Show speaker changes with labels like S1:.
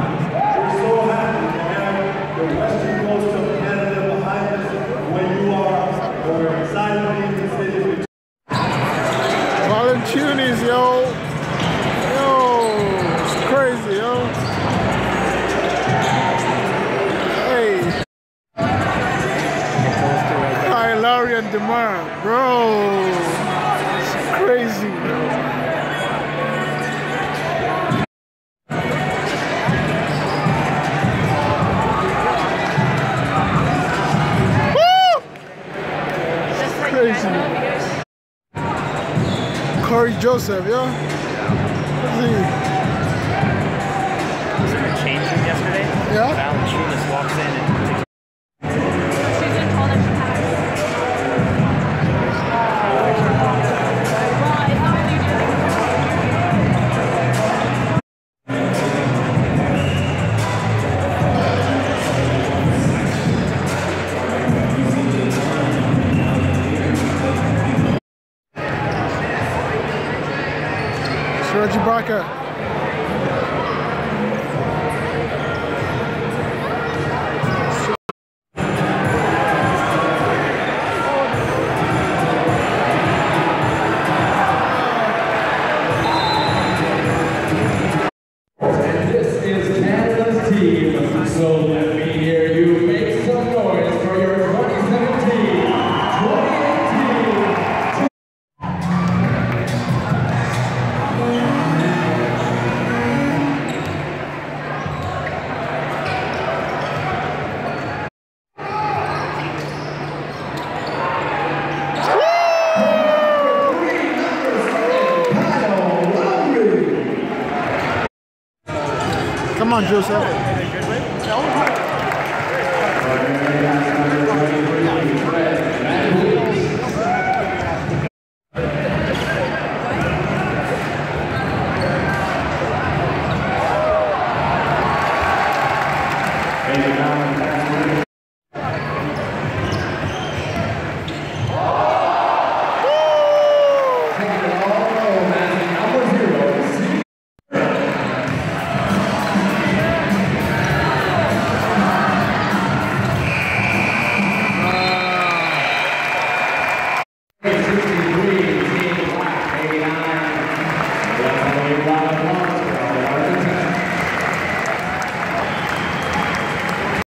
S1: Tunis, yo. Yo, it's crazy, yo. Hey. Hi, Larry and DeMar. Bro, it's crazy, yo. Crazy. Corey Joseph, yo. What's he?
S2: Was there a change room yesterday?
S1: Yeah.
S2: Valanciunas walks in and
S1: Reggie Barker.
S3: And this is Canada's team, so let me hear you make some noise for your 2017-2018.
S1: Come on, Joseph.